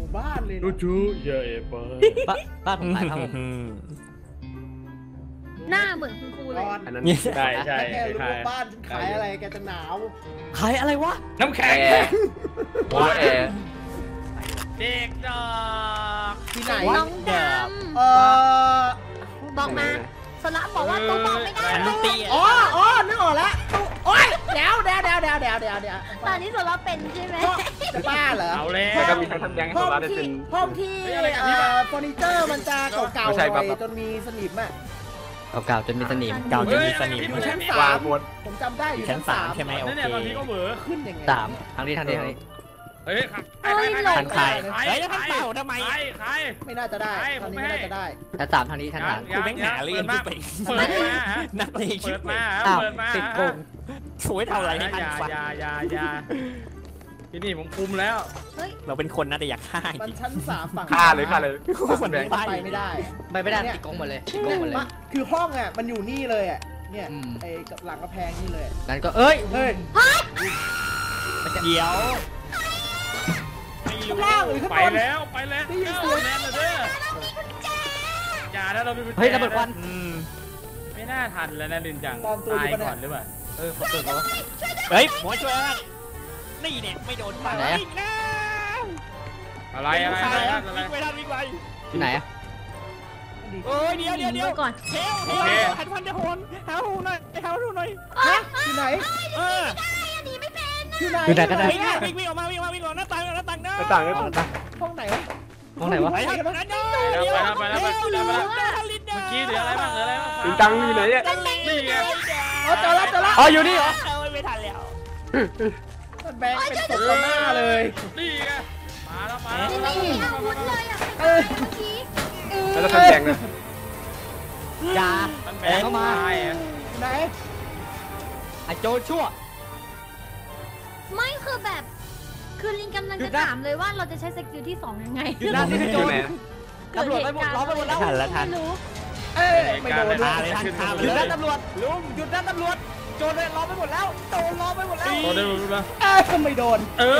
บ้านเลยรู้ชูเยอะเอเปอร์บ้านผมขายผ้าห่มหน้าเหมือนคุณครูเลยอันนั้นใช่ใช่แกรู้ว่าบ้านฉันขายอะไรแกจะหนาวขายอะไรวะน้ำแข็งโอ้แอร์เด็กดอกที่ไหนน้องดเออำบอกมาสระบอกว่าตู้บอกไม่ได้อันนี้ตีอ๋อนึกออกแล้วโอ๊ยเดี๋ยวตอนนี้สระเป็นใช่ไหมจะบ้าเหรอเอาแล้วแล้วก็มีใครทำแดงให้ห้โซองล่าได้ที่เป็นห้องที่เฟอร์นิเจอร์มันจะเก่าๆหน่อยจนมีสนิมอ่ะเก่าๆจนมีสนิมเก่าจนมีสนิมอยู่ชั้นวา 3 งบนผมจำได้อยู่ชั้น 3ใช่ไหมโอนั่นเคเนี่ยบางทีก็เหมือขึ้นยังไง 3ทางนี้เฮ้ยทันใครเฮ้ยทันเต่าทำไมใครไม่น่าจะได้ตอนนี้ไม่น่าจะได้ชั้น 3ทางนี้ชั้นคุณแม่งหาเรื่องขึ้นไปเปิดมาฮะนักเลงเปิดมาอ้าวเปิดมาติดโกงช่วยทำอะไรให้ทันฟังอย่าที่นี่ผมคุมแล้วเราเป็นคนนะแต่อยากฆ่าจมันริงชั้น3ฝั่งฆ่าเลยมันแบงไปไปไม่ได้ไปไม่ได้ติดโกงหมดเลยติดโกงหมดเลยคือห้องอ่ะมันอยู่นี่เลยอ่ะเนี่ยอืมไอ้หลังกระแพงนี่เลยงั้นก็เอ้ยเฮ้ยเดี๋ยวไม่รู้ข้างล่างหรือข้างไปบนแล้วแน่นเลยเด้ออย่าแล้วเราเฮ้ยระเบิดควันไม่น่าทันแล้วนะลินจังตายก่อนหรือเปล่าเขาเกิดเขาเฮ้ยหมอช่วยนี่เนี่ยไม่โดนไปไหนอะไรวิ่งไปทันวิ่งไปที่ไหนอะโอ้ยเดี๋ยวก่อนเฮลหันพันเดี๋ยวโหนหาหูหน่อยหาหูหน่อยที่ไหนอันนี้ไม่เป็นที่ไหนอยู่ไหนก็ได้วิ่งน้าต่างห้องไหนห้องไหนวะไปไปแล้วเมื่อกี้เหลืออะไรบ้างลินจังอยู่ไหนเนี่ยนี่ไงเจอแล้วอ๋ออยู่นี่เหรอไม่ทันแล้วมันแบงเป็นศพหน้าเลยนี่ไงมาแล้วไม่มีอาวุธเลยอ่ะเมื่อกี้แล้วจะทำแดงนะอย่ามันแบงเข้ามาไหนไอโจชั่วไม่คือแบบคือลิงกำลังจะถามเลยว่าเราจะใช้สกิลที่2ยังไงอยู่ด้านนี้โจอยู่ไหนตำรวจไปหมดล้อมไปหมดแล้วทันแล้วทันไม่รู้ไม่โดนพาเลยทันพาหยุดด้านตำรวจลุงหยุดด้านตำรวจโจเลยล้อมไปหมดแล้วโจล้อมไปหมดแล้วโตได้รู้ป่ะไม่โดน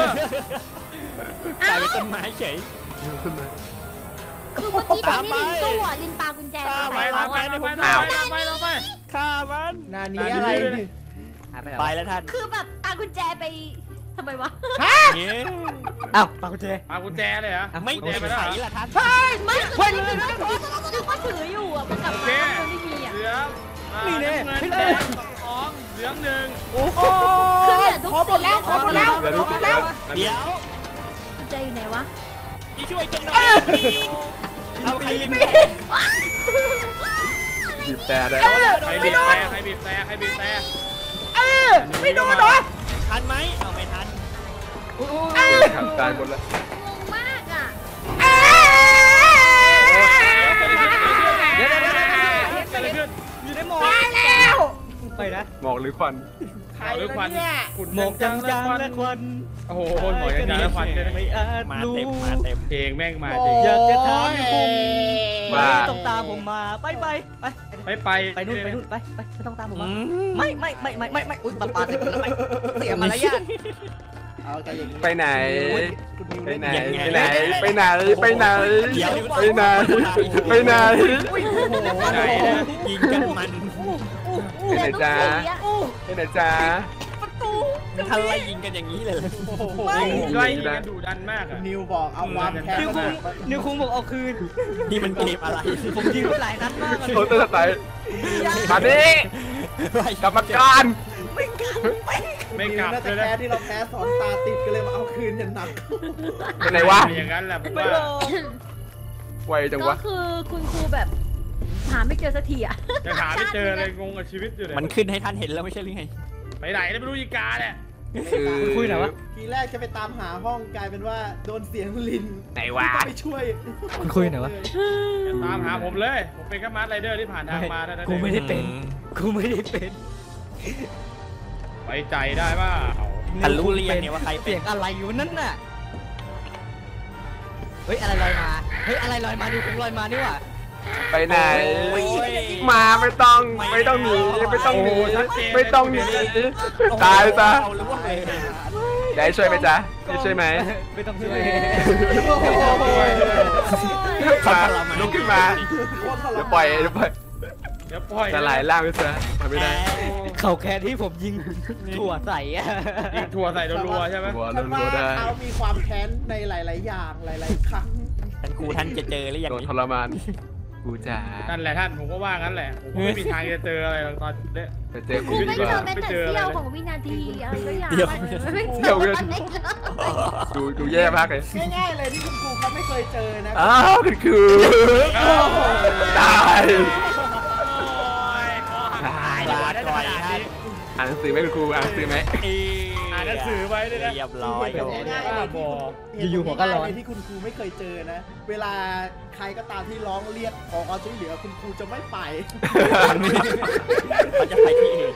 กลายเป็นต้นไม้เฉยคือเมื่อกี้ตอนที่ลินสู้อ่ะลินปากุญแจไปเราไปฆ่ามันนานี้อะไรไปแล้วท่านคือแบบปากุญแจไปทำไมวะอ้าวปากุญแจปากุญแจเลยเหรอไม่ไปไหนล่ะท่านไม่คือลินนึกว่าถืออยู่อ่ะมันกลับมามันไม่มีอ่ะเหลืองเหลืองหนึ่งโอ้โหขอหมดแล้วเดี๋ยวดูสิแล้วเดี๋ยวกุญแจอยู่ไหนวะที่ช่วยกันหน่อยเอาใครลิ้นบีบแต่ได้ใครบีบแต่ใครบีบแต่ใครบีบแต่ไม่โดนเหรอทันไหมเอาไม่ทันขับตายหมดแล้วงงมากอ่ะเดี๋ยวอยู่ในหมอกแล้วไปนะหมอกหรือควันใครเนี่ยหมอกจางและควันโอ้โหหมอกจางและควันไม่อาจมาเต็มเพลงแม่งมาจริงอยากจะถามคุณว่าไม่ต้องตามผมมาไปนู่นไปไม่ต้องตามผมมาไม่อุ้ยปาเสร็จแล้วไม่เสียมารยาทเอาแต่อย่างนี้ไปไหน ไปไหนยังไงไปไหน ไปไหน ไปไหนเดี๋ยวไปไหน ไปไหนไหนยิงกันมันไปไหนจ้าไปไหนจ้าทันไล่ยิงกันอย่างนี้เลยใกล้กันดุดันมากอ่ะนิวบอกเอาความแค้นนิวคุงบอกเอาคืนนี่มันเกมอะไรผมยิงไปหลายนัดมากโคตรสไตล์มาดิกรรมการไม่กลับน่าเลจะยแพ้นะที่เราแพ้สอนตาติดกันเลยมาเอาคืนอย่างหนักไปไหนวะอย่างนั้นแหละผมว่าไวจังก็วะคือคุณครูแบบหาไม่เจอสักทีอ่ะจะหาไม่เจอเลยงงกับชีวิตอยู่เลยมันขึ้นให้ท่านเห็นแล้วไม่ใช่หรือไงไปไหนไม่รู้อีกาเนี่ยคุยหน่อยวะทีแรกจะไปตามหาห้องกลายเป็นว่าโดนเสียงลินไหนวะไปช่วยคุณคุยหน่อยวะตามหาผมเลยผมเป็นแค่มาร์ไรเดอร์ที่ผ่านทางมากูไม่ได้เป็นกูไม่ได้เป็นไว้ใจได้ป่ะทันรู้เรียนเนี่ยว่าใครเสียงอะไรอยู่นั่นน่ะเฮ้ยอะไรลอยมาเฮ้ยอะไรลอยมาดูคงลอยมานี่ว่ะไปไหน มาไม่ต้องหนีไม่ต้องหนีไม่ต้องหนีตายซะหรือว่าแดจะให้ช่วยไหมจ๊ะจะช่วยไหมไม่ต้องช่วยมาลุกขึ้นมาเดี๋ยวปล่อยสลายล่างไปซะทำไม่ได้เขาแค่ที่ผมยิงถั่วใส่อะยิงถั่วใส่รัวๆใช่ไหมหัวฉันรัวว่าๆได้เขามีความแค้นในหลาย ๆ อย่างหลาย ๆ ครั้งท่านครูท่านจะเจอหรือยังโดนทรมานกูจ๋านั่นแหละท่านผมก็ว่างั้นแหละผมก็ไม่มีทางจะเจออะไรหรอกตอนเนี้ยไปเจอกูกูดีไม่กเจว่าอแม้แต่เสี้ยวของวินาทีอะไรสักอย่างไม่เจออะไรเลยดูแย่มากเลยง่าย ๆ เลยที่คุณครูเขาไม่เคยเจอนะอ้าวคือตาย อ่านหนังสือไหมคุณครูอ่านหนังสือไหมอ่านหนังสือไว้ด้วยนะเรียบร้อยครับผมง่ายๆเลยที่อยู่หัวก็ร้อนที่คุณครูไม่เคยเจอนะ เวลาใครก็ตามที่ร้องเรียกขอความช่วยเหลือคุณครูจะไม่ไปเขาจะไปที่อื่น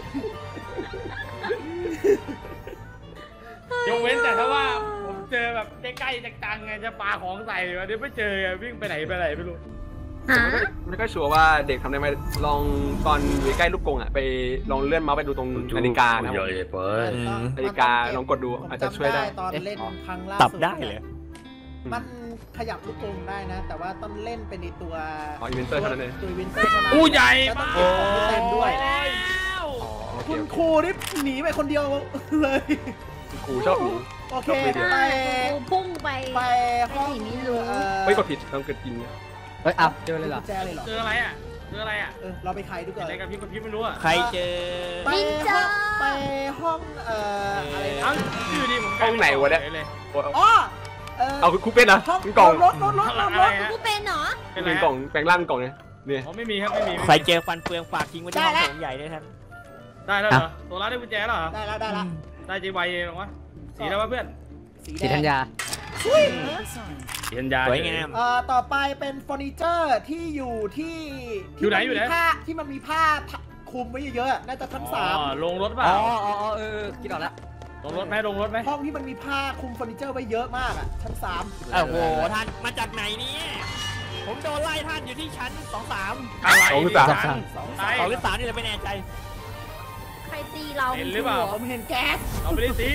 ยกเว้นแต่ถ้าว่าผมเจอแบบใกล้ๆจังๆไงจะปาของใส่วันนี้ไม่เจอวิ่งไปไหนไม่รู้ไม่ก็ชัวร์ว่าเด็กทำได้ไหมลองตอนอยู่ใกล้ลูกกงอ่ะไปลองเลื่อนเมาส์ไปดูตรงนาฬิกานะนาฬิกาลองกดดูอาจจะช่วยได้ตอนเล่นครั้งล่าตับสุดได้เลยมันขยับลูกกรงได้นะ แต่ว่าต้องเล่นเป็นในตัวอ๋ออีเวนเตอร์เท่านั้นเองตัววินเตอร์เท่านั้นอู้ใหญ่แล้วต้องมากเก็บของเต็มด้วยโอเคคุณครูนี่หนีไปคนเดียวเลยครูชอบหนีโอเคใช่กูพุ่งไปไปห้องไม่รู้ไม่กดผิดต้องกดกินเฮ้ยอ้าวเจอเลยเหรอแจเลยเหรอเจออะไรอ่ะเราไปไขดูก่อนอะไรกับพี่ไม่รู้อ่ะใครเจอไปห้องอะไรเอ้านะชื่อดีผมห้องไหนวะเนี่ยอ๋อเอาครูเป็นนะห้องกล่องรถอะไรฮะกูเป็นเหรอเป็นกล่องแปลงร่างกล่องเนี่ยเนี่ยอ๋อไม่มีครับไม่มีใครเจอฟันเฟืองฝากทิ้งไว้ที่ห้องโถงใหญ่ด้วยท่านได้แล้วเหรอตัวร้านได้กุญแจแล้วเหรอได้แล้วได้จีไวหรอวะสีแล้ววะเพื่อนสีสีธัญแดงญาสีธัญญาสวยงามต่อไปเป็นเฟอร์นิเจอร์ที่อยู่ที่อยู่ไหนอยู่ไหนผ้าที่มันมีผ้าคลุมไว้เยอะๆน่าจะชั้นสามลงรถเปล่าอ๋อคิดออกแล้วลงรถไหมลงรถไหมห้องที่มันมีผ้าคลุมเฟอร์นิเจอร์ไว้เยอะมากอ่ะชั้นสามโอ้โหท่านมาจากไหนเนี่ยผมโดนไล่ท่านอยู่ที่ชั้น2-3 อะไรสองสาม 2 หรือ 3นี่เราไม่แน่ใจใครตีเราเห็นหรือเปล่าผมเห็นแก๊สเราไม่ได้ตี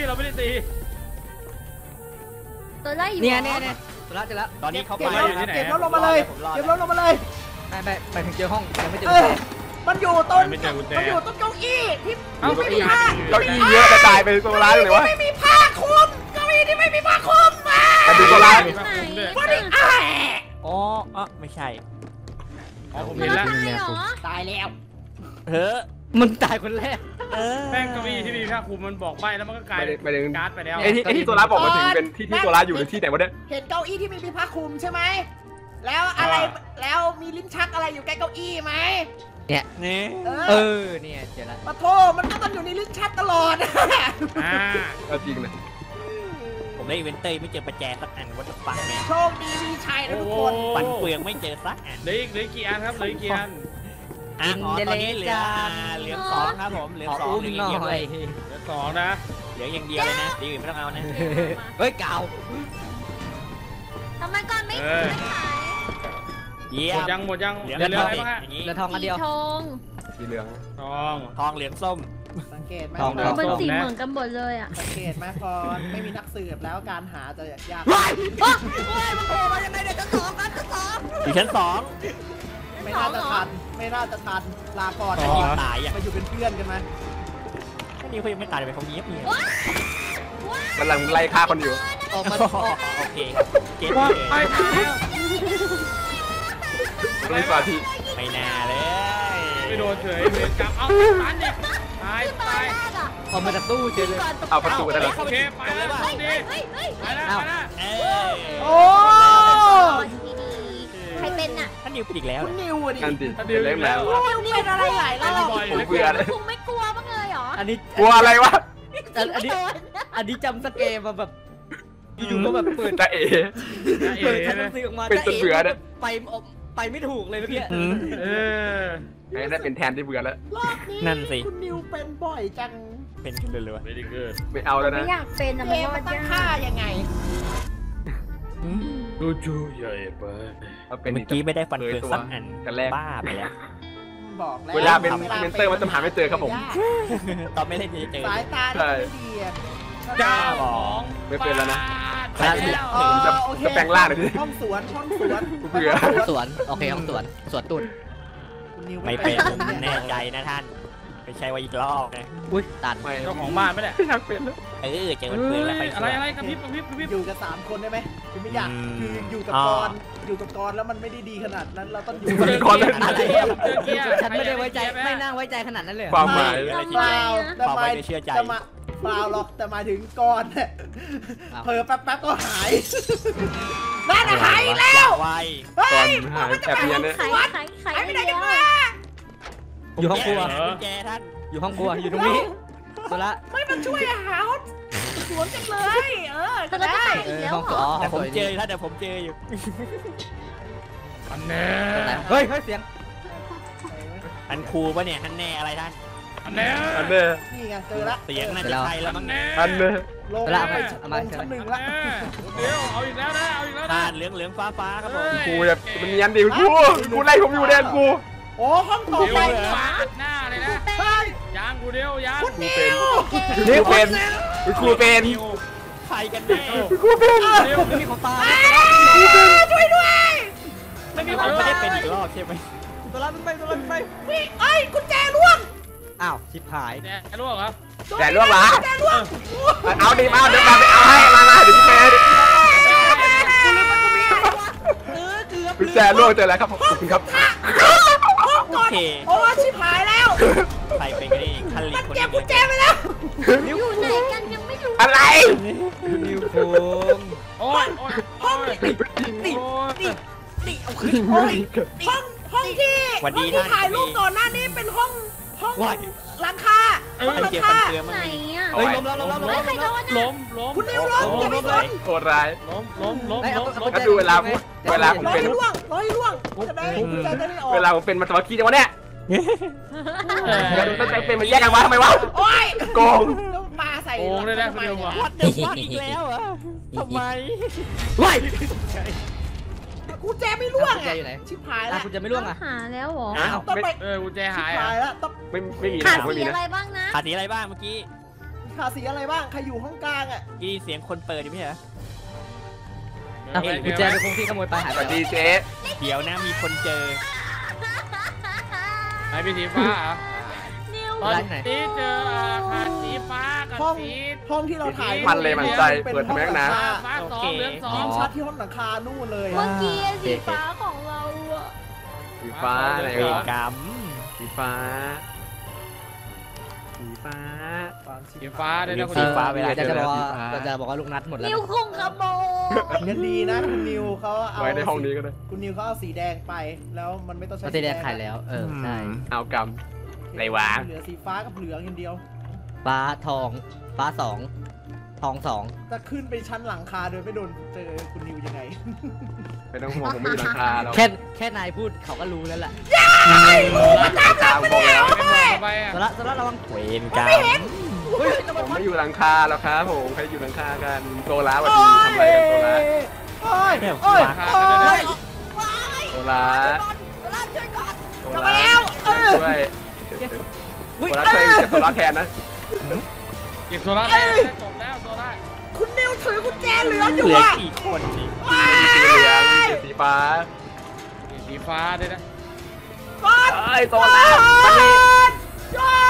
ตัวไล่อยู่เนี่ยตัวละเจอแล้วตอนนี้เขาไปเก็บแล้วลงมาเลยเก็บแล้วลงมาเลยไม่ไปถึงเจอห้องยังไม่เจอมันอยู่ตรงไม่เจอกุญแจมันอยู่ตรงเก้าอี้ที่เอ้าไม่มีผ้าเก้าอี้เยอะกระจายไปโซลาร์เลยวะไม่มีผ้าคลุมเก้าอี้ที่ไม่มีผ้าคลุมมามาดูโซลาร์บอดี้อ้ายอ๋อไม่ใช่อ๋อผมมัเห็นนแล้วตายเหรอตายแล้วเฮ้อมันตายคนแรกแป้งเก้าอี้ที่มีผ้าคลุมมันบอกใบแล้วมันก็กลายไม่ได้การ์ดไปแล้วไอ้ที่โซลาร์บอกมาถึงเป็นที่โซลาร์อยู่หรือที่ไหนวะเนี่ยเห็นเก้าอี้ที่ไม่มีผ้าคลุมใช่ไหมแล้วอะไรแล้วมีลิ้นชักอะไรอยู่ใกล้เก้าอี้ไหมเนี่ยนี่เนี่ยเจอแล้วปะโทมันก็ต้องอยู่ในลิ้นชักตลอดจริงนะผมได้อีเวนเตอร์ไม่เจอประแจสักอันวัดปักแม่โชคดีมีชัยนะทุกคนฟันเฟืองไม่เจอสักอันเหลืออีกกี่อันครับเหลืออีกกี่อันตอนนี้เหลือ2ครับผมเหลือขอ 2 อุ้มเหลือหน่อย่างเดียวอเลย ยเหลือ2นะเหลืออย่างเดียวเลยนะดีอื่นไม่ต้องเอานะเฮ้ยกาวทำไมก่อนไม่ขายเยี่ยหมดยังเหลือเหลืออะไรบ้างฮะอย่างนี้เหลือทองอันเดียวทองสีเหลืองทองทองเหลืองส้มสังเกตไหมมันสีเหมือนกันหมดเลยอ่ะสังเกตไหมพอไม่มีนักสืบแล้วการหาจะยากมันโผล่มายังไงเดี๋ยวจะสองกันจะสองอยู่ชั้นไม่น่าจะทันไม่น่าจะทันลาก่อน 2ท่านนิวตายอ่ะมาอยู่เป็นเพื่อนกันไหมท่านนิวเขายังไม่ตายเลยเขาเงียบเงียบกำลังไล่ฆ่าคนอยู่ออกมาโอเคเก็บไปไม่สมาธิไม่น่าเลยไม่โดนเฉยเวรกรรมเอาตันเนี่ยตายออกมาจากตู้เจอเลยเอาประตูได้แล้วโอเคไปแล้วโชคดีเฮ้ยไปแล้วโอ้ใครเป็นอ่ะท่านนิวเป็นอีกแล้วคุณนิวอ่ะดินั่นดิเล่นแล้วนิวเป็นอะไรหลายรอบผมเบื่อเลยคงไม่กลัวบ้างเลยเหรออันนี้กลัวอะไรวะอันนี้จำสเกมมาแบบอยู่ก็แบบเปิดจะเอ๋เปิดชั้นหนังสือออกมาเป็นจนเบื่อเนี่ยไปไม่ถูกเลยเมื่อกี้เออได้เป็นแทนที่เบื่อแล้วรอบนี้นั่นสิคุณนิวเป็นบ่อยจังเป็นกันเลยไม่ได้เกิดไม่เอาแล้วไม่นะอยากเป็นอะเกมันมก็มันตั้งยาค่าก ยังไงจูใหญ่ไปเป็นเมื่อกี้ไม่ได้ฟันเฟืองสักอันกันแรกบ้าไปแล้วบอกแล้วเวลาเป็นเมนเตอร์มันจะหาไม่เจอครับผมตอนไม่เล่นจะเจอสายตาไม่ดีอะเจ้าของไม่เป็นแล้วนะไปแล้วผมจะแปลงร่างเลยดิห้องสวนเบื่อสวนโอเคของสวนตุ่นคุณนิวไม่เป็นผมแน่ใจนะท่านไม่ใช่ว่าอีกรอบนะอุ้ยตันไม่เจ้าของบ้านไม่ได้ไม่อยากเป็นแล้วเจอมันเปลืองแล้วไปอะไรกระพริบอยู่กับ3คนได้ไหมคือไม่อยากคืออยู่กับกรแล้วมันไม่ได้ดีขนาดนั้นเราต้องอยู่เจอก่อนเกีเลยร์เจอเกียร์ฉันไม่ได้ไว้ใจไม่น่าไว้ใจขนาดนั้นเลยความหมายเปล่าแต่หมายเปล่าหรอกแต่หมายถึงกรเนี่ยเผลอแป๊บก็หายบ้านหายแล้วไวก่อนหายแอบเนียนเนี่ยขายไม่ได้ยังไงอยู่ห้องครัวแกท่านอยู่ห้องครัวอยู่ตรงนี้ตัวละไม่มาช่วยหาสวนจังเลยเธอจะขายอีกแล้วห้องเหครรัวอแต่ห้องผครัมวเจอท่านแต่ผมเจออยู่อันแน่เฮ้ยเสียงอันครูปะเนี่ยท่านแน่อะไรท่านอันแน่อันเนี้ยนี่ไงเจอละเสียงน่าจะใช่แล้วมั้งแน่อันเนี้ยลงเอาไปชั้นหนึ่งละเดี๋ยวเอาอีกแล้วนะเอาอีกแล้วนะท่านเหลืองฟ้าครับผมกูแบบมันเนียนดิกูไล่ผมอยู่แดนกูโอ้ห้องต่อเดี๋ยวไปฟาดหน้าเลยนะใช่ยางกูเดียวยางคุณนิวกูเป็นกูเป็นใครกันแน่กูเป็นเดี๋ยวไม่มีของตาช่วยด้วยไม่มีคนไม่ได้เป็นอีกรอบใช่ไหมตัวละมันไปตัวละมันไปพี่เอ้ยกุญแจล่วงอ้าวชิบหายแน่รู้เหรอแต่ล่วงเหรอกุญแจล่วงเอาดิมาเดี๋ยวมาไปเอาให้มาเดี๋ยวพี่แม่กุญแจล่วงเจอแล้วครับขอบคุณครับโอเคโอ้ชิบหายแล้วใครเป็นกันนี่คันลิมันคนเก็นี้บกุญแจไปแล้วอยู่ไหนกันยังไม่รู้อะไรนิวคงโอ้ยโอ้ยโอ้ยโอ้ยห้องที่วันดีที่ท่านถ่ายรูปก่อนหน้านี้เป็นห้องหลังคาห้องหลังเกี่ยวคากันเกลือมั้ไหนงอ่ะเฮ้ยล้มแล้วล้มแล้วล้มเฮ้ยแล้วใครโดนล้อ่ะมล้มคุณนิวล้มอย่าไปสนโหดร้ายล้มล้มก็ดูเวลาผมเวลาผมร้อยเป็นล่วงจะได้กุญแจจะได้ออกเวลาผมเป็นมันสมาร์ทคีย์จังวะเนี่ยตั้งใจเป็นมันแยกกันวะทำไมวะโอ้ยโกงแล้วมาใส่โกงเลยนะคุณนิวอ่ะวัดเดือดวัดอีกแล้วเหรอทำไมว้ายกุญแจไม่ล่วงกุญแจอยู่ไหนชิบหายอ่ะแล้วคุณจะไม่ร่วงอ่ะหาแล้วเหรออ้าวต้องไปกุญแจชิหายบหายแล้วต้องไม่มีขานะดไม่สีมีนะอะไรบ้างนะขาดสีอะไรบ้างเมื่อกี้ขาสีอะไรบ้างใครอยู่ห้องกลางอ่ะกี้เสียงคนเปิดอยู่ไม่ใช่เหรออ่ะกุญแจเป็นคงที่ขโมยไปหายสไปวัสดีเจ๊เดี๋ยวนะมีคนเจอไหนพี่สีฟ้าอ่ะนิวตอนนี้เจอขาดสีฟ้ากับห้องสีห้องที่เราถ่ายมันเลยมันใจเปิดทำไมนักหนาฟ้าสองเหลืองสอยิงงชัดที่ห้องหลังคานู่นเลยเมื่อกี้สีฟ้าของเราอ่ะสีฟ้าอะไรเวรวะกรรมสีฟ้าสีฟ้าสีฟ้าด้วยนะคุณสีฟ้าเวลาจะบอกว่าจะบอกว่าลูกนัดหมดแล้วนิวคงขโมยยังดีนะคุณนิวเขาเอาไว้ในห้องนี้ก็ได้คุณนิวเขาเอาสีแดงไปแล้วมันไม่ต้องใช้ปฏิแดงขายแล้วใช่เอากรรม อะไรวะเหลือสีฟ้ากับเหลืองอย่างเดียวฟ้าทองฟ้าสองทองสองจะขึ้นไปชั้นหลังคาโดยไม่โดนเจอคุณนิวยังไงไม่ต้องห่วงผมไม่อยู่หลังคาเราแค่นายพูดเขาก็รู้แล้วแหละหลังคาบอกแล้วไปอ่ะตัวละระวังเวรกรรมเฮ้ยผมไม่อยู่หลังคาแล้วครับผมใครอยู่หลังคากันโซล่าวันนี้ทำอะไรกันโซล่าโอ้ยเนี่ยโอ้ยฟ้าโอ้ยโซล่าช่วยก่อนโซจะล่ามาแล้วช่วยโซล่าช่วยโซล่าแทนนะเก็บโซล่าได้จบแล้วโซล่าคุณนิวถือกุญแจเหลืออยู่เหลืออ่ะกี่คนนี่สีเหลืองสีฟ้าสีฟ้าด้วยนะก่อนเอ้ยโซล่ามันนี่ก่อน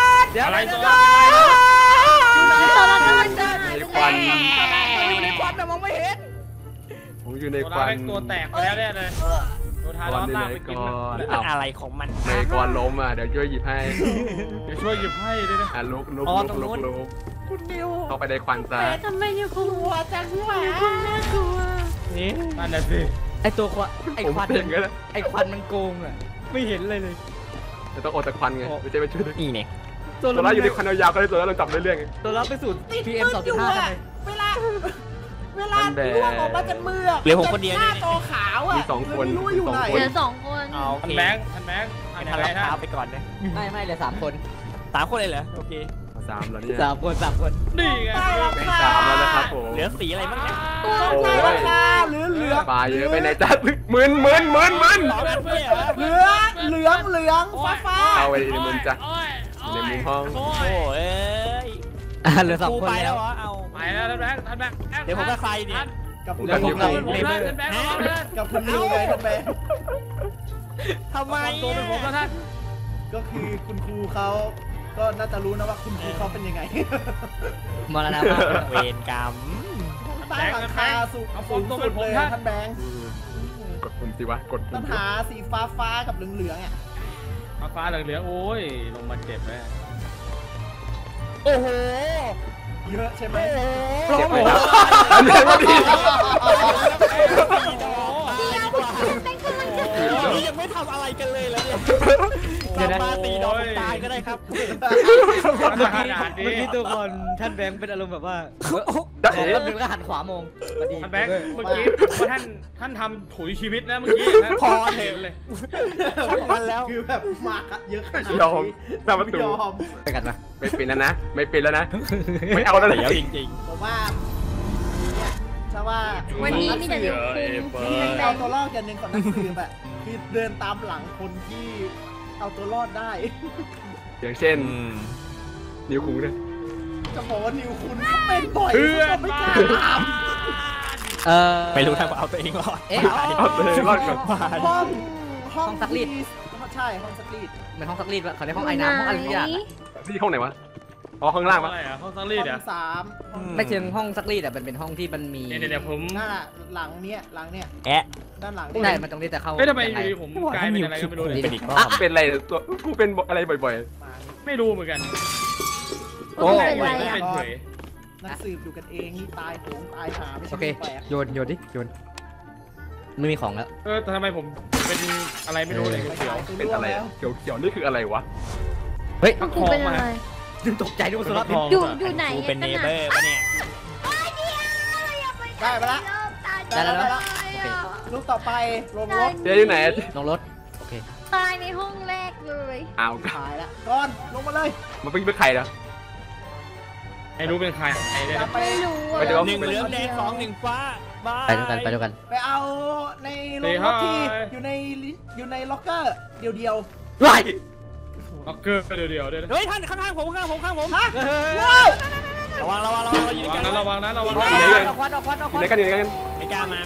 เดี๋ยวอะไรเดี๋โซยวล่าตอนเรากำลังจะหายในไปควันอยู่ในควันแต่มองไม่เห็นผมอยู่ในโซคล่าวันเป็นตัวแตกไปแล้วเนี่ยเลยตัวท้ายล้อมล่างไปกินนี่มันอะไรของมันในกรล้มอ่ะเดี๋ยวช่วยหยิบให้เดี๋ยวช่วยหยิบให้ด้วยนะอ่ะลุกคุณนิวเข้าไปในควันซะแต่ทำไมนิวคงกลัวจังหวะน่ากลัวนี่นั่นน่ะสิไอตัวควันไอผมควันเป็นกันแล้วไอควันมันโกงอ่ะไม่เห็นเลยเลยจะต้องอดแต่ควันไงไม่ใช่ไปช่วยนี่เนี่ยโซล่าอยู่ในควันยาวๆก็ได้โซล่าเราจับเรื่อยๆไงตัวรับไปสู่ติด PM มืดอยู่ 2.5ทำอ่ะไมเวลาล่วงออกมาจากมือเหลือผมคนเดียวหน้านี่จอขาวอ่ะมีสองคนไม่รู้ว่าอยู่ไหนเหลือ2 คนเอาโอทันเคแบงค์ทันแบงค์ให้ทันทันแบรับงค์เท้าไปก่อนเลยไม่เหลือ3 คน 3 คนเลยเหรอโอเค 3แล้วเนี่ย 3 คนนี่ไงใต้หลังแบ่งคา 3แล้วนะครับผมเหลือสีอะไรบ้างเนี่ยใต้หลังคาเหลืองปลาเยอะไปไหนจ้ามึนสองกันเพื่อเหรอเหลืองฟ้าเอาไปในมุมจ้ะโอ้ยในมุมห้องโอ้โอ้ยยเหลือครู 2 คนไปแล้แล้ว วเหรอเอาแล้วท่านแบงค์เดี๋ยวผมกับใครเนี่ยกับคุณผมนิวไงเป็นผมแล้วท่านแบงค์กับคุณนิวไงท่านแบงค์ทำไมตัวเป็นผมแล้วท่านก็คือคุณครูเขาก็น่าจะรู้นะว่าคุณครูเขาเป็นยังไงมรณะเวรกรรมใต้หลังคาสูงสุดเลยท่านแบงค์กดปุ่มสิวะกดต้ปุ่อมงหาสีฟ้ากับเหลืองๆอ่ะฟ้าเหลืองโอ้ยลงมาเจ็บเลยโอ้โหเยอะใช่ไหมเจ็บเลยครับอันนี้ก็ดีนี่ยังไม่ทำอะไรกันเลยแล้วเนี่ยมาตีดอกตายก็ได้ครับเมื่อกี้ทุกคนท่านแบงค์เป็นอารมณ์แบบว่าขอแป๊บนึงแล้วหันขวามองท่านแบงค์เมื่อกี้ท่านทำถุยชีวิตนะเมื่อกี้พอเห็นเลยมันแล้วคือแบบมากเยอะขนาดยอมหน้าประตูยอมไปกันมาไม่เป็นแล้วนะไม่เป็นแล้วนะไม่เอาแล้วแล้วจริงผมว่าเนี่ยถ้าว่าวันนี้มีแต่เด็กคุมที่เอาตัวรอดกันหนึ่งก่อนนักสืบอะคือเดินตามหลังคนที่เอาตัวรอดได้อย่างเช่นนิวคุงเนี่ยจะบอกว่านิวคุณก็เป็นบ่อยเพื่อนไม่กล้าถามไม่รู้ทำเอาตัวเองรอดเอ๊ะเอาตัวเองรอดก่อนห้องซักรีดใช่ห้องซักรีดเหมือนห้องซักรีดเขาเรียกห้องไอ้น้ำห้องอะไรสักอย่างนี่ห้องไหนวะอ๋อข้างล่างอะปะไรอ่ะห้องซักรีดห้อ่ะอง3ห้องไม่เชิงห้องซักรีดแต่เป็นห้องที่มันมีเดี๋ยวผมนั่นแหละหลังเนี้ยแอะด้านหลังใช่มันตรงนี้แต่เข้าเฮ้ยทำไมอยู่ดีผมกลายเป็นอะไรก็ไม่รู้เลยเป็นอีกรอบเป็นอะไรตัวกูเป็นอะไรบ่อยไม่รู้เหมือนกันโอ้เป็นไรอ่ะเป็นเฉยนักสืบอยู่กันเองนี่ตายโหงตายหาไม่โอใช่เคแปลกโยนดิโยนไม่มีของแล้วแต่ทำไมผมเป็นอะไรไม่รู้เลยเขียวๆเป็นอะไรเขียวๆนี่คืออะไรวะเฮ้ยกูเป็นอะไรตกใจดูสุดละอยู่ไหนกูเป็นเนเบอร์ปะเนี่ยได้ไปละได้แล้วนะลูกต่อไปลงรถเจ๊อยู่ไหนลงรถโอเคตายในห้องแรกเลยอ้าวตายละก่อนลงมาเลยมันเป็นใครนะไม่รู้เป็นใครไอ้เนี่ยจะไปไม่รู้ไม่ได้ว่า 1เหลืองแดง2 1ฟ้าบายไปด้วยกันไปเอาในโรงรถที่อยู่ในล็อกเกอร์เดียวไล่ล็อกเกอร์เดี๋ยวเฮ้ยท่านข้างผมข้างผมๆฮะระวังอยู่ด้วยกันระวังนะออกควันอยู่ไหนกันอยู่ไหนกันไม่กล้ามา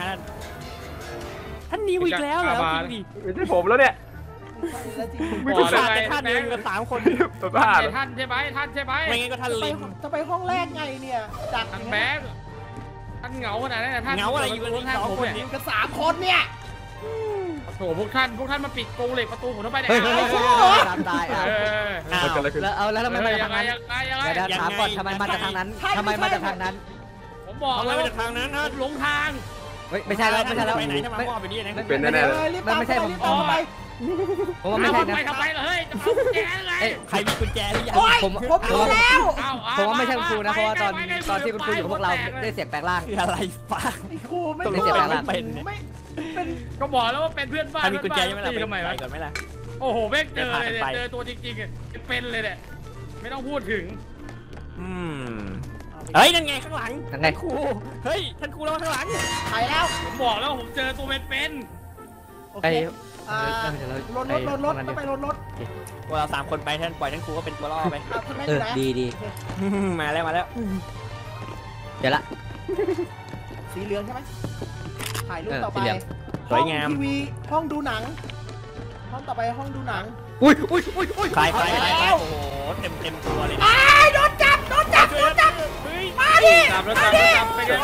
ท่านนิวอีกแล้วเหรอจริงดิไม่ใช่ผมแล้วเนี่ยแล้วจริงไม่ใช่ท่านแต่ท่านเองกับ3 คนบ้าท่านใช่ไหมไม่งั้นก็ท่านลิงจะไปห้องแรกไงเนี่ยจากท่านแบงค์ท่านเหงาขนาดนั้นท่านเหงาอะไรอยู่กันอีก2 คนเนี่ยกัน3 คนเนี่ยโอ้โหพวกท่านมาปิดกรงเหล็กประตูผมทำไมเนี่ยเฮ้ยตายเกิดอะไรขึ้นแล้วทำไมมาจากยังทางไงนั้นเดี๋ยวถามก่อนทำไมมาจากทางนั้นทำไมมาจากทางนั้นผมบอกเอาแล้วไปจากทางนั้นนะหลงทางเฮ้ยไม่ใช่แล้วไปไหนถ้ามามอบไปนี่นะเป็นแน่ๆเลยรีบตามไปรีบตามไปผมว่าไม่ใช่นะไปทำไมเหรอเฮ้ยจะเอากุญแจเลยใครมีกุญแจหรือยังผมรู้แล้วผมว่าไม่ใช่คุณครูนะเพราะว่าตอนที่คุณครูอยู่กับพวกเราได้เสียงแปลงร่างคืออะไรฟ้าไอ้ครูไม่ไม่เสียแปลงร่างไม่เป็นก็บอกแล้วว่าเป็นเพื่อนบ้านใครมีกุญแจยังไม่ทำไมไปวะก่อนไหมล่ะโอ้โหแม่งเจอเลยเจอตัวจริงๆเป็นเลยเนี่ยไม่ต้องพูดถึงเฮ้ยนั่นไงข้างหลังยังไงครูเฮ้ยท่านครูแล้วข้างหลังไปแล้วผมบอกแล้วผมเจอตัวเป็นโอไปเครถต้องไปรถพวกเรา3 คนไปท่านปล่อยท่านครูก็เป็นตัวล่อไปท่านแม่อยู่ไหนดีมาแล้วเดี๋ยวละสีเหลืองใช่ไหมถ่ายรูปต่อไปสวยงามทีวีห้องดูหนัง ห้องต่อไปห้องดูหนังอุ้ยใครโอ้โหเต็มตัวเลยโดนจับเฮ้ยมาดิๆจับแล้วจับไปกัน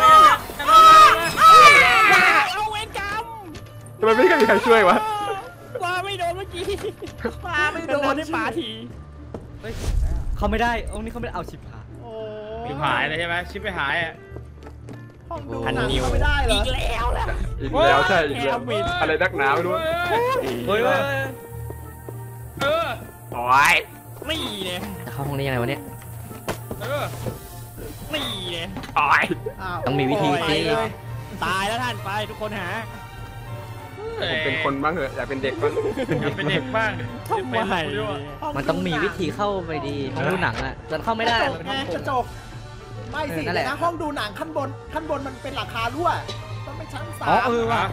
เอาเวรกรรมทำไมไม่มีใครช่วยวะว่าไม่โดนเมื่อกี้มาไม่โดนได้ปาทีเขาไม่ได้องค์นี้เขาไม่ได้เอาชิบหายโอ้ชิบหายเลยใช่ไหมชิบไปหายอ่ะห้องดูหนังเข้าไม่ได้เหรออีกแล้วล่ะอีกแล้วใช่อีกแล้วอะไรนักหนาไม่รู้เฮ้ยโอ้ยนี่เนี่ยจะเข้าห้องนี้ยังไงวะเนี่ยนี่เนี่ยโอ้ยต้องมีวิธีสิตายแล้วท่านไปทุกคนหาผมเป็นคนบ้างเหอะอยากเป็นเด็กบ้างอยากเป็นเด็กบ้างมันต้องมีวิธีเข้าไปดีห้องดูหนังอ่ะจนเข้าไม่ได้กระจกไม่สินะห้องดูหนังขั้นบนมันเป็นหลังคารั่วต้องไปชั้น3 ว่ะ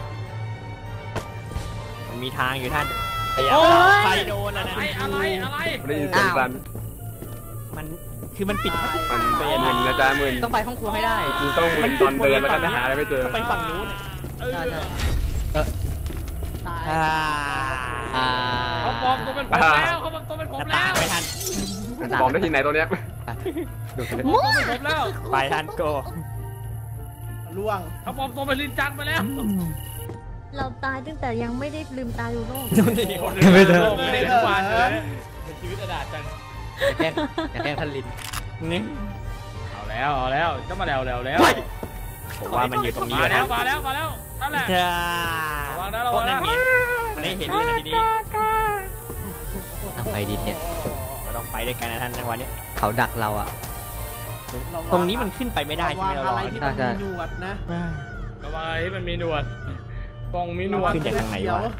มันมีทางอยู่ท่านใครโดนนะอะไรไม่ได้ยินเสียงสันไมันคือมันปิดมันมึนนะจ๊ะมึนต้องไปห้องครัวให้ได้ต้องมึนตอนเดินแล้วก็หาอะไรไม่เจอไปฝั่งนู้นใช่ตายเขาปลอมตัวเป็นผมแล้วเขาปลอมตัวเป็นผมหน้าแล้ต่างวไม่ทันบอกได้ที่ไหนตัวเนี้ยผมแล้วไปทันโกล่วงเขาปลอมตัวเป็นลินจังไปแล้วเราตายตั้งแต่ยังไม่ได้ลืมตาดูโลกไม่ได้ไม่ได้ทุกวันเลยเป็นชีวิตอดาจังอย่าแกล้งท่านลินนี่เอาแล้วจะมาแล้วผมว่ามันอยู่ตรงนี้มาแล้วแล้วนั่นแหละจ้าระวังนะเพราะนั่นมีมันได้เห็นด้วยนะทีนี้ทำไงดีเนี่ยเราต้องไปด้วยกันนะท่านจังหวะนี้เขาดักเราอ่ะตรงนี้มันขึ้นไปไม่ได้ใช่ไหมเราอะไรที่มันมีหนวดนะระวังอะไรที่มันมีหนวดกองมีหนวดขึ้นจากทางไหนวะ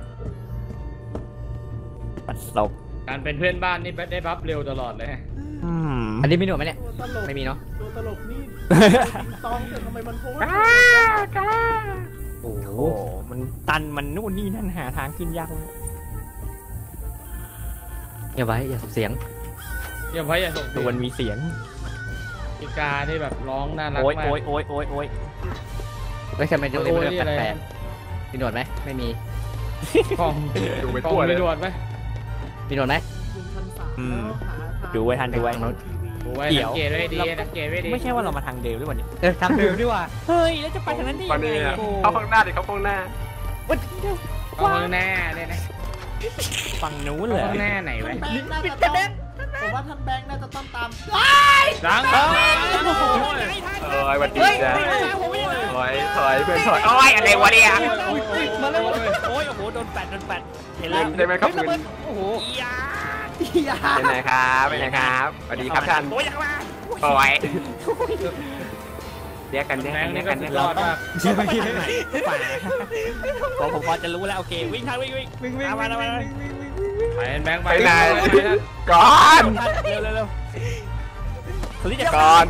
ปัดศพการเป็นเพื่อนบ้านนี่ได้บัฟเร็วตลอดเลยอันนี้มีหนวดไหมเนี่ยตัวตลกไม่มีเนาะตัวตลกนี่ตองแต่ทำไมมันโพสโอ้โหมันตันมันนู่นนี่นั่นหาทางขึ้นยากเลยอย่าไว้อย่าส่งเสียงอย่าพยายามส่งตัวมันมีเสียงอีกาที่แบบร้องน่ารักโอ้ยมากโอ้ยโอ้ยโอ้ยโอ้ยไม่ใช่ไม่ได้แปลกๆมีหนวดไหมไม่มีกองดูไปกองทั่วเลมียหนวดไหมมีหนวดไหมดูไว้ทันดูไว้ดูไว้สังเกตไว้ดีสังเกตไว้ดีไม่ใช่ว่าเรามาทางเดิมด้วยวันนี้ทำเดิมดีกว่าเฮ้ยแล้วจะไปทางนั้นได้ตอยันงไงนี้โอ้เข้าข้างหน้าดิเข้าข้างหน้าเอาข้างหน้าเนี่ยนะฝั่งนู้นเอาเลยข้างหน้าไหนท่าไว้นแบงค์น่าจะต้องผมว่าท่านแบงค์น่าจะต้องตามล้างเอ้ยวันดีจ้ะถอยเพื่อนถอยโอ้ยอะไรวะเนี่ยมาเลยโอ้ยโอ้โหโดนแปดเห็นแล้วได้ไหมครับเงินโอ้โหเป็นไงครับเป็นไงครับสวัสดีครับท่านโอ้ยยังมาโอ้ยแยกกันแยกแบกังนค์แยนี่กก็กันสุดยอดมากเชื่อไปที่ไหนป่าผมพอจะรู้แล้วโอเควิ่งทางวิ่งมาไปแบงค์ไปไหนก่อนเร็วเร็วคนที่จะก่อน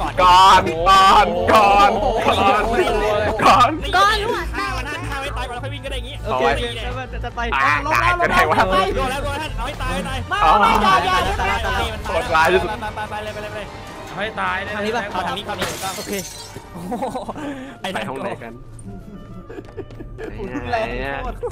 ก้อนรู้อ่ะฆ่ามันฆ่าให้ตายก่อนแล้วค่อยวิ่งก็ได้อย่างงี้โอเคจะไปตายก็ได้วะโดนแล้วท่านเอาให้ตายให้ตายโคตรร้ายที่สุดไปเลยให้ตายเลยทางนี้ป่ะเข้าทางนี้โอเคไปห้องไหนกันแรงโคตร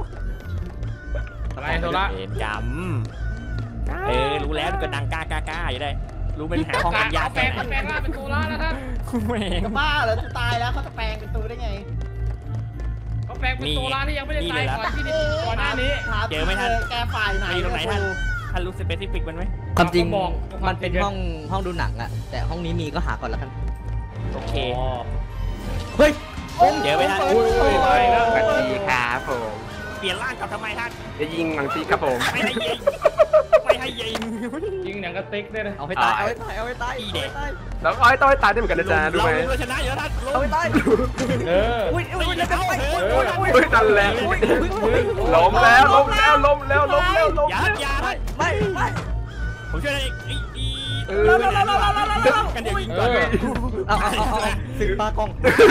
อะไรโซล่าเห็นจำรู้แล้วก็ดังกล้าอยู่ได้รู้เป็นหาห้องกันยากแปลงร่างเป็นโซล่านะท่านจะบ้าเหรอจะตายแล้วเขาจะแปลงเป็นตัวได้ไงเขาแปลงเป็นโซล่าที่ยังไม่ได้ตายก่อนที่ก่อนหน้านี้แกฝ่ายไหนตรงไหนท่านรู้สเปซิฟิกมันไหมความจริงมันเป็นห้องดูหนังอะแต่ห้องนี้มีก็หาก่อนแล้วกันโอเคเฮ้ยเดี๋ยวไปท่านสวัสดีครับผมเปลี่ยนร่างกลับทำไมท่านจะยิงหลังตีครับผมไม่ให้ยิงยิงหนังกระติกได้เลยเอาให้ตายแล้วอ้อยต้องให้ตายได้เหมือนกันนะจ๊ะรู้ไหมเราชนะอยู่แล้วท่านเอาให้ตายเอออุ้ยแล้วจะไปอุ้ยนั่นแหละล้มแล้วอย่าไม่ผมช่วยได้อีกกันเดี๋ยวยิงก่อนเอาสึกปลากล้อง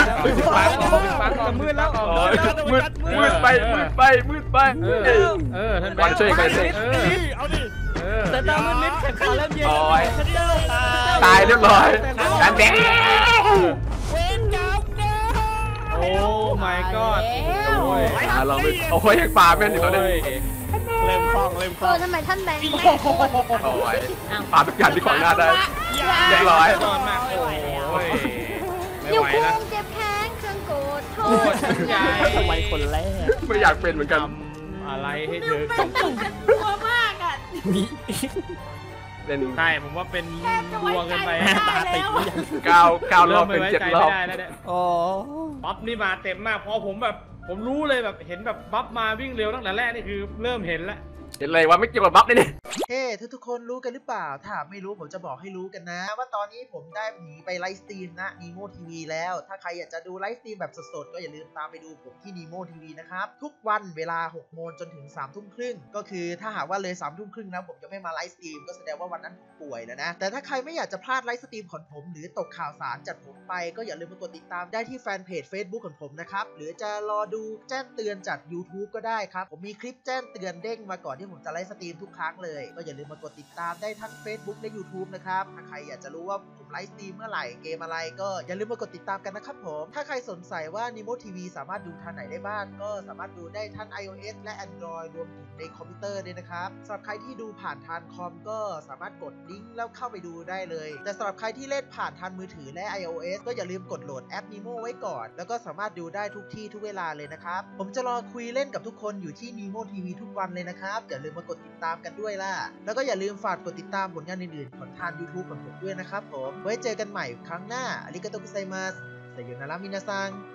มืดแล้วมืดไปท่านแบวันงค์ช่วยกันสิเอาดิแต่ตามันนิดแข็งขาเริ่มเย็นตายเรียบร้อยการแดงเวนกรรมเนี่ยโอ้ my god โอ้ยเราไม่โอ้ยปลาแม่นอยู่ตอนนี้เริ่มคล่องทำไมท่านแบงค์โอ้ยปลาทุกอย่างที่ขวางหน้าได้เรียบร้อยตอนมากโอ้ยไม่อยู่ไหวคุแล้วงเจ็บแข้งเครื่องโกรธโทษทำไมคนแรกไม่อยากเป็นเหมือนกันอะไรให้เธอกลัวมากอ่ะเป็นใช่ผมว่าเป็นดวงกันไปตาติดหรือยัง 9 รอบเป็น7 รอบไม่ได้แล้วเนี่ยโอ้บัฟนี่มาเต็มมากพอผมรู้เลยแบบเห็นแบบบัฟมาวิ่งเร็วตั้งแต่แรกนี่คือเริ่มเห็นแล้วเห็นเลยว่าไม่เกี่ยวกับบัฟเลยนี่เฮ้ทุกคนรู้กันหรือเปล่าถ้าไม่รู้ผมจะบอกให้รู้กันนะ ว่าตอนนี้ผมได้หนีไปไลฟ์สตรีมนะ Nemo TV แล้วถ้าใครอยากจะดูไลฟ์สตรีมแบบสดๆก็อย่าลืมตามไปดูผมที่ Nemo TV นะครับทุกวันเวลา 6 โมงจนถึง 3 ทุ่มครึ่งก็คือถ้าหากว่าเลย 3 ทุ่มครึ่งนะผมจะไม่มาไลฟ์สตรีมก็แสดงว่าวันนั้นผมป่วยแล้วนะแต่ถ้าใครไม่อยากจะพลาดไลฟ์สตรีมของผมหรือตกข่าวสารจากผมไปก็อย่าลืมมากดติดตามได้ที่แฟนเพจ Facebook ของผมนะครับหรือจะรอดูแจ้งเตือนจาก YouTube ก็ได้ครับผมมีคลิปแจ้งเตือนเด้งมาก่อนอนที่ผมจะไลฟ์สตรีมทุกครั้งเลยก็อย่าลืมมากดติดตามได้ทั้ง Facebook และ YouTube นะครับถ้าใครอยากจะรู้ว่าผมไลฟ์สตรีมเมื่อไหร่เกมอะไรก็อย่าลืมมากดติดตามกันนะครับผมถ้าใครสนใจว่า Nemo TV สามารถดูทางไหนได้บ้างก็สามารถดูได้ทั้ง iOS และ Android รวมถึงในคอมพิวเตอร์ด้วยนะครับสำหรับใครที่ดูผ่านทางคอมก็สามารถกดลิงก์แล้วเข้าไปดูได้เลยแต่สำหรับใครที่เล่นผ่านทางมือถือและ iOS ก็อย่าลืมกดโหลดแอป Nemo ไว้ก่อนแล้วก็สามารถดูได้ทุกที่ทุกเวลาเลยนะครับผมจะรอคุยเล่นกับทุกคนอยู่ที่ Nemo TV ทุกวันเลยนะครับอย่าลืมมากดติดตามกันด้วยล่ะแล้วก็อย่าลืมฝากกดติดตามผลงานอื่นๆของทาง YouTube ของผมด้วยนะครับผมไว้เจอกันใหม่ครั้งหน้าอาริกาโตกุไซมัสไซโยนารามินาซัง